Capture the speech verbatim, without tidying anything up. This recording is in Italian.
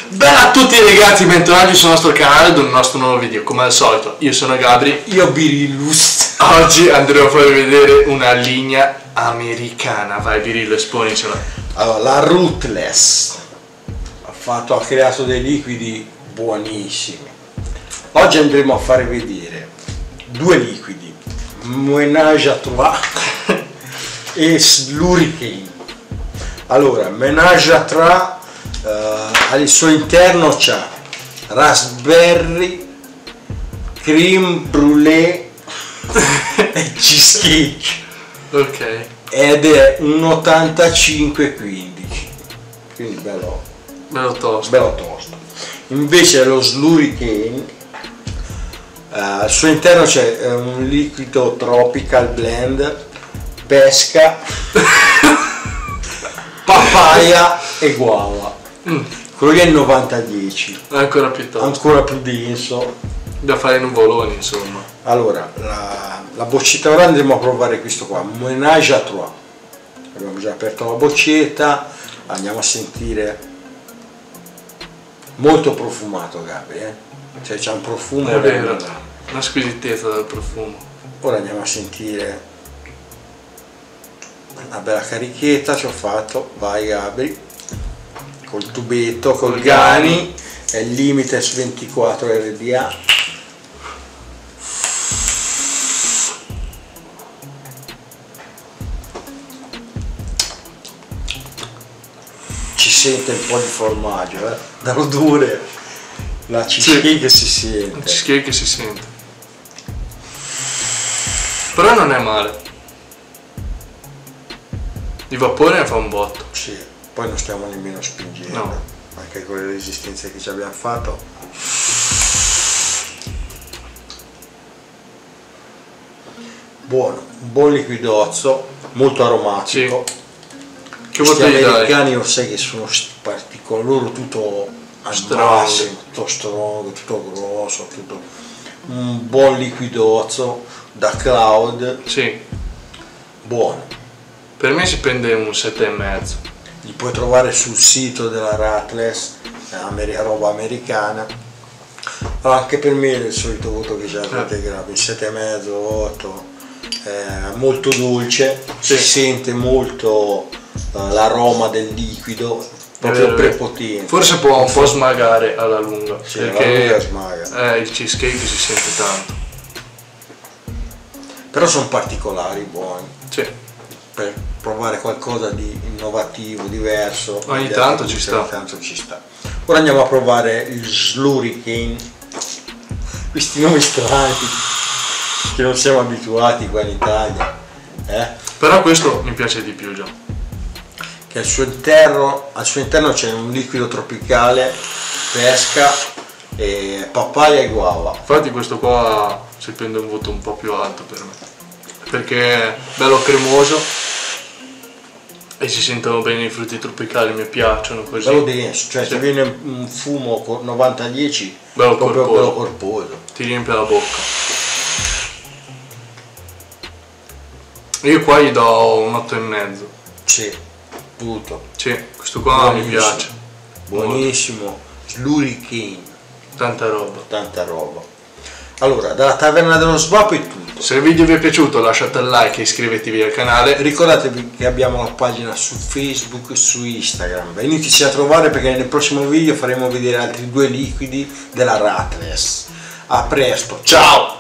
Bella a tutti ragazzi, bentornati sul nostro canale ad un nostro nuovo video. Come al solito, io sono Gabri. Io Birillus. Oggi andremo a farvi vedere una linea americana. Vai Birillo, esponicela. Allora, la Ruthless ha, fatto, ha creato dei liquidi buonissimi. Oggi andremo a fare vedere due liquidi, Ménage à Trois e Slurricane. Allora, Ménage à Trois uh, al suo interno c'ha raspberry, cream brulee e cheesecake. Ok. Ed è un ottantacinque quindici, quindi bello, Bello tosto. bello tosto. Invece lo Slurricane, uh, al suo interno c'è uh, un liquido tropical blend, pesca, papaya e guava. Mm. Quello lì è il novanta dieci, Ancora più tosto. ancora più denso. Da fare in nuvoloni, insomma. Allora, la, la boccetta, ora andremo a provare questo qua, Ménage à Trois. Abbiamo già aperto la boccetta, andiamo a sentire. Molto profumato, Gabri, eh? Cioè c'è un profumo. È vero, una squisitezza dal profumo. Ora andiamo a sentire. Una bella carichetta ci ho fatto, vai Gabri, col tubetto, col, col Gani, Gani, è il Limites ventiquattro R D A. Si sente un po' di formaggio, eh? Dall'odore, la cheesecake sì. si sente. La cheesecake si sente. Però non è male. Di vapore ne fa un botto. Sì, poi non stiamo nemmeno spingendo. No. Anche con le resistenze che ci abbiamo fatto. Buono, un buon liquidozzo, molto aromatico. Sì. Che Questi bottiglia dai? americani lo sai che sono particolari, loro tutto al Strong. massimo, tutto strong, tutto grosso, tutto un buon liquidozzo da cloud, Sì. buono. Per me si prende un sette e mezzo. Li puoi trovare sul sito della Ruthless, roba americana. Allora, anche per me è il solito voto che già avete eh. grave, il sette e mezzo, otto, è molto dolce, sì. Si sente molto uh, l'aroma del liquido, proprio prepotente. Forse può un po' smagare alla lunga, sì, perché alla smaga. Eh, il cheesecake si sente tanto. Però sono particolari, buoni. Sì. Per provare qualcosa di innovativo, diverso. Ogni tanto ci sta. Ogni tanto ci sta. Ora andiamo a provare il Slurricane. Questi nomi strani che non siamo abituati qua in Italia. Eh? Però questo mi piace di più già. Che al suo interno, al suo interno c'è un liquido tropicale, pesca, e papaya e guava. Infatti questo qua si prende un voto un po' più alto per me. Perché è bello cremoso e si sentono bene i frutti tropicali, mi piacciono così. Bello denso, cioè sì. Ti viene un fumo novanta dieci bello proprio corposo. bello corposo. Ti riempie la bocca. Io qua gli do un otto e mezzo. Sì, tutto. Sì, questo qua mi piace. Buonissimo, Slurricane. Tanta roba. Tanta roba. Allora, dalla Taverna dello Svapo è tutto. Se il video vi è piaciuto lasciate il like e iscrivetevi al canale. Ricordatevi che abbiamo una pagina su Facebook e su Instagram. Veniteci a trovare perché nel prossimo video faremo vedere altri due liquidi della Ruthless. A presto, ciao!